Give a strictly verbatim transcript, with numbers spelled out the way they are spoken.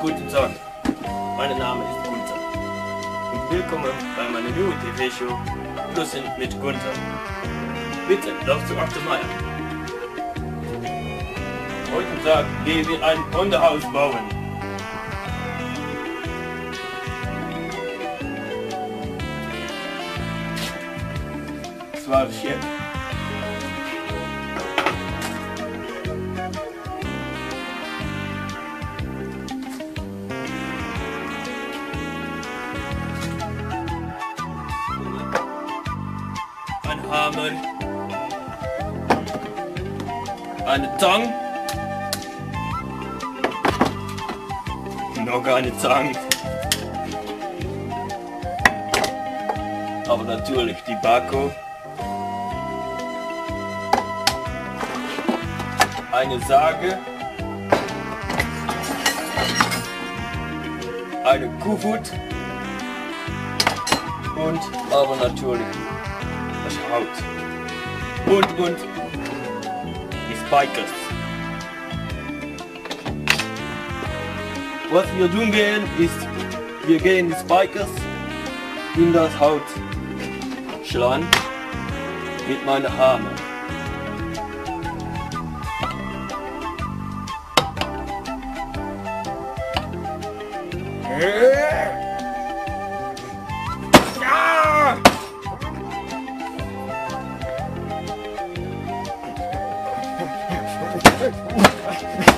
Guten Tag, mein Name ist Gunther und willkommen bei meiner neuen T V-Show Klussen mit Gunther. Bitte lauf zu achter Meier. Heute Tag gehen wir ein Hundehaus bauen. Zwölf Schiff. Ein Hammer, eine Tang, noch eine Tang, aber natürlich die Backo, eine Sage, eine Kuhfut und aber natürlich das Haut und und die Spikers. Was wir tun gehen ist, wir gehen die Spikers in das Haut schlagen mit meiner Hammer. Ja!